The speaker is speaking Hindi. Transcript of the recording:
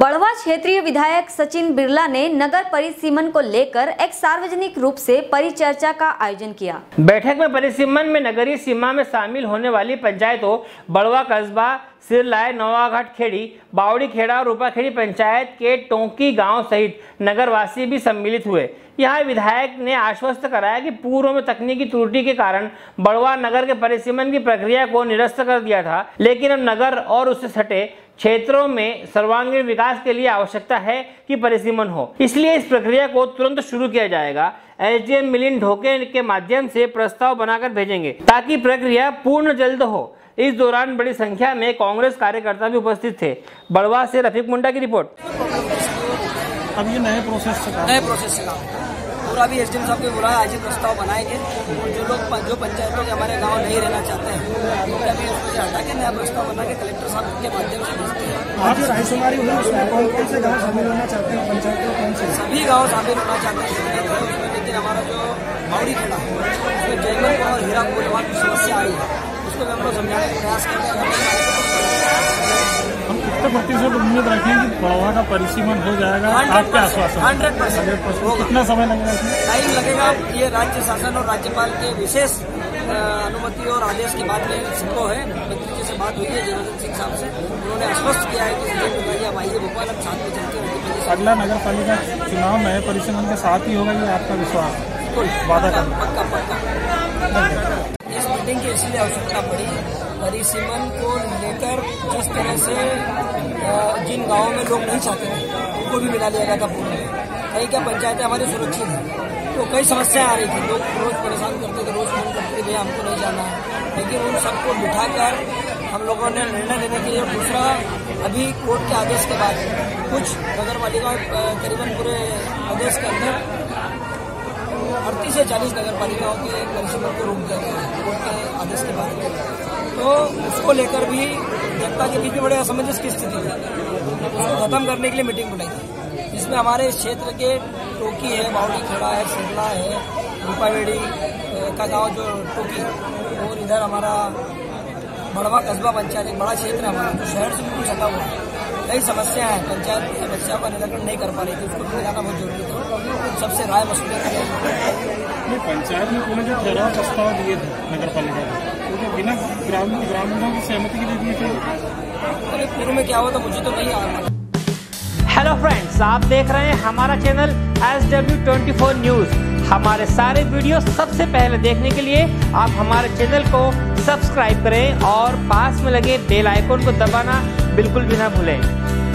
बड़वा क्षेत्रीय विधायक सचिन बिरला ने नगर परिसीमन को लेकर एक सार्वजनिक रूप से परिचर्चा का आयोजन किया। बैठक में परिसीमन में नगरीय सीमा में शामिल होने वाली पंचायतों बड़वा कस्बा, सिरलाय, नवाघाट खेड़ी, बावड़ी खेड़ा और रूपाखेड़ी पंचायत के टोंकी गांव सहित नगरवासी भी सम्मिलित हुए। यहाँ विधायक ने आश्वस्त कराया कि पूर्व में तकनीकी त्रुटि के कारण बड़वा नगर के परिसीमन की प्रक्रिया को निरस्त कर दिया था, लेकिन अब नगर और उससे सटे क्षेत्रों में सर्वांगीण विकास के लिए आवश्यकता है कि परिसीमन हो, इसलिए इस प्रक्रिया को तुरंत शुरू किया जाएगा। एसडीएम मिलिंद ढोके के माध्यम से प्रस्ताव बनाकर भेजेंगे ताकि प्रक्रिया पूर्ण जल्द हो। इस दौरान बड़ी संख्या में कांग्रेस कार्यकर्ता भी उपस्थित थे। बड़वा से रफीक मुंडा की रिपोर्ट। अब ये नए प्रोसेस से पूरा भी एसडीएम साहब ने बोला आज ही प्रस्ताव बनाएंगे और जो पंचायतों के हमारे गांव नहीं रहना चाहते हैं उनका भी उसको हटा के नया प्रस्ताव बना के कलेक्टर साहब के माध्यम से भेजते हैं। आज रायशुमारी हुई उसमें कौन से गाँव शामिल होना चाहते हैं? पंचायतों कौन से? सभी गाँव शामिल होना चाहते हैं, लेकिन हमारा जो बावड़ी खेड़ा है उसमें जयमल और हीरापुर वहाँ की समस्या आई है, उसको हम लोग समझाने का प्रयास करते हैं। हम कितने प्रतिशत उम्मीद रखें कि बड़वा का परिसीमन हो जाएगा? आपके आश्वासन 100%। कितना समय लगेगा इसमें? टाइम लगेगा। ये राज्य शासन और राज्यपाल के विशेष अनुमति और आदेश की बात में सबको है। मंत्री जी से बात हुई है जनार्दन सिंह साहब से, उन्होंने आश्वस्त किया है कि अब आइए भोपाल, अब साथ में चलते हैं। अगला नगर पालिका चुनाव नए परिसीमन के साथ ही होगा, ये आपका विश्वास? वादा पक्का। इस मीटिंग की इसलिए आवश्यकता पड़ी, परिसीमन को लेकर जिस तरह से जिन गांवों में लोग नहीं चाहते थे उनको भी मिला लिया गया था पूर्व में। कई क्या पंचायतें हमारी सुरक्षित हैं, तो कई समस्याएं आ रही थी, लोग रोज परेशान करते थे, रोज फोन करते थे भैया हमको नहीं जाना है, लेकिन उन सबको बिठाकर हम लोगों ने निर्णय लेने के लिए। दूसरा, अभी कोर्ट के आदेश के बाद कुछ नगर पालिका करीबन पूरे प्रदेश के अंदर 38 से 40 नगर पालिकाओं के परिसीमन को रोक दिया गया है कोर्ट के आदेश के बाद। तो उसको लेकर भी जनता के बीच में बड़े असमंजस की स्थिति है, उसको खत्म करने के लिए मीटिंग बुलाई थी, जिसमें हमारे क्षेत्र के टोकी है, बावड़ी खेड़ा है, सिरला है, रूपाखेड़ी का गांव जो टोकी, और इधर हमारा बड़वा कस्बा पंचायत एक बड़ा क्षेत्र है हमारा, जो शहर से बिल्कुल सटा हुआ है। कई समस्या है, पंचायत की समस्याओं का निराकरण नहीं कर पा रही थी, उसको भी मिलाना बहुत जरूरी था। सबसे राय मसूले करें। पंचायत में उन्होंने जो ठहराव प्रस्ताव दिए थे नगर पालिका को, तो बिना ग्रामीणों की सहमति के लिए थे। अरे पूर्व में क्या हुआ था मुझे तो नहीं आया। हेलो फ्रेंड्स, आप देख रहे हैं हमारा चैनल SW24 न्यूज। हमारे सारे वीडियो सबसे पहले देखने के लिए आप हमारे चैनल को सब्सक्राइब करें और पास में लगे बेल आइकन को दबाना बिल्कुल भी ना भूलें।